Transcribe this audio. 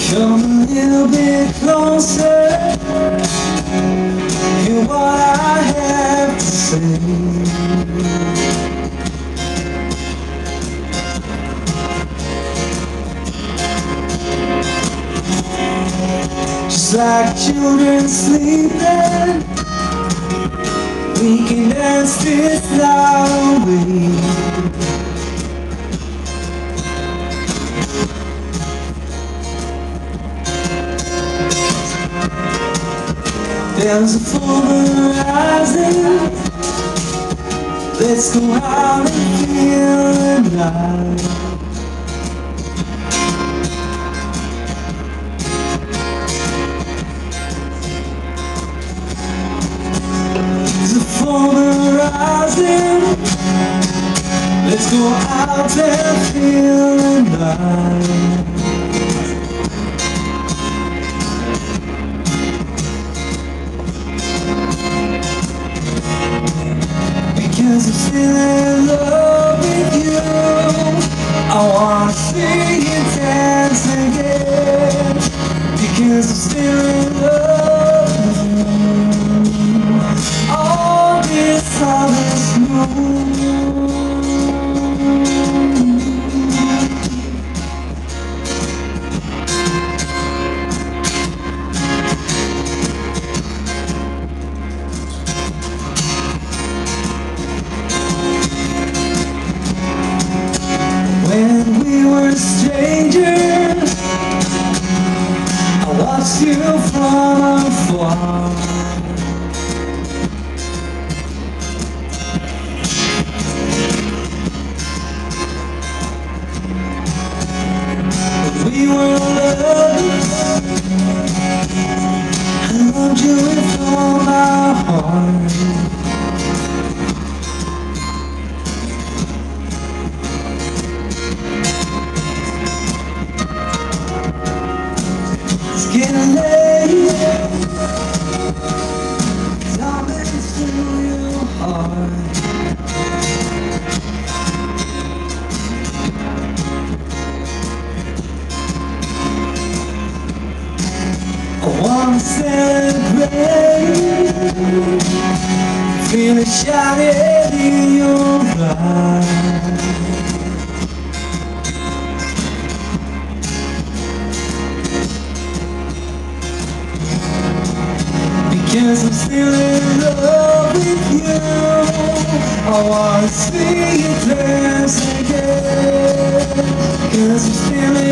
Come a little bit closer, hear what I have to say. Just like children sleeping, we can dance this night away. There's a full moon rising, let's go out and feel the night. There's a full moon rising, let's go out and feel the night. Because I'm still in love with you, I wanna see you dance again. Because I'm still in love with you, all this others know. When we were strangers, I watched you from afar. When we were lovers, I loved you with all my heart. It's getting late, time is to your heart. I wanna celebrate, feel it shining in your eyes. Because I'm still in love with you, I wanna see you dance again. Because I'm still in